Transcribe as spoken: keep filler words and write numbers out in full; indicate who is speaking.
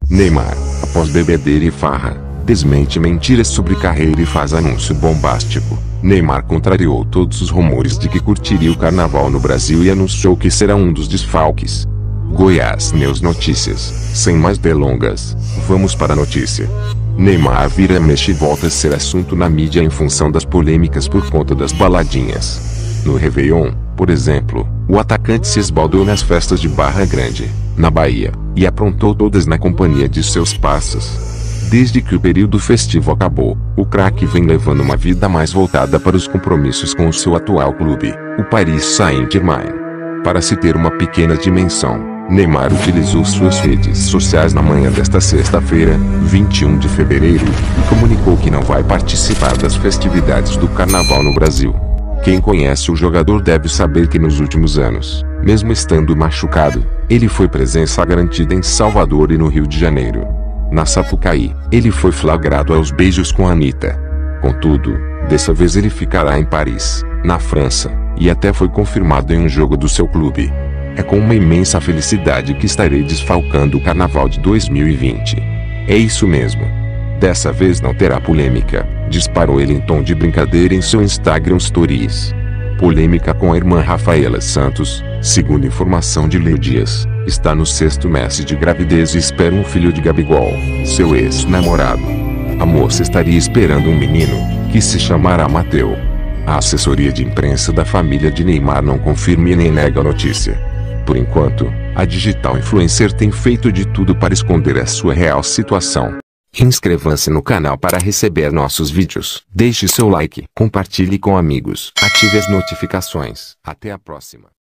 Speaker 1: Neymar, após bebedeira e farra, desmente mentiras sobre carreira e faz anúncio bombástico. Neymar contrariou todos os rumores de que curtiria o carnaval no Brasil e anunciou que será um dos desfalques. Goiás News Notícias. Sem mais delongas, vamos para a notícia. Neymar vira mexe e volta a ser assunto na mídia em função das polêmicas por conta das baladinhas. No Réveillon, por exemplo, o atacante se esbaldou nas festas de Barra Grande, na Bahia, e aprontou todas na companhia de seus parceiros. Desde que o período festivo acabou, o craque vem levando uma vida mais voltada para os compromissos com o seu atual clube, o Paris Saint-Germain. Para se ter uma pequena dimensão, Neymar utilizou suas redes sociais na manhã desta sexta-feira, vinte e um de fevereiro, e comunicou que não vai participar das festividades do carnaval no Brasil. Quem conhece o jogador deve saber que nos últimos anos, mesmo estando machucado, ele foi presença garantida em Salvador e no Rio de Janeiro. Na Sapucaí, ele foi flagrado aos beijos com Anitta. Contudo, dessa vez ele ficará em Paris, na França, e até foi confirmado em um jogo do seu clube. É com uma imensa felicidade que estarei desfalcando o carnaval de dois mil e vinte. É isso mesmo. Dessa vez não terá polêmica, disparou ele em tom de brincadeira em seu Instagram Stories. Polêmica com a irmã Rafaela Santos, segundo informação de Léo Dias, está no sexto mês de gravidez e espera um filho de Gabigol, seu ex-namorado. A moça estaria esperando um menino, que se chamará Mateu. A assessoria de imprensa da família de Neymar não confirma e nem nega a notícia. Por enquanto, a digital influencer tem feito de tudo para esconder a sua real situação. Inscreva-se no canal para receber nossos vídeos. Deixe seu like, compartilhe com amigos, ative as notificações. Até a próxima.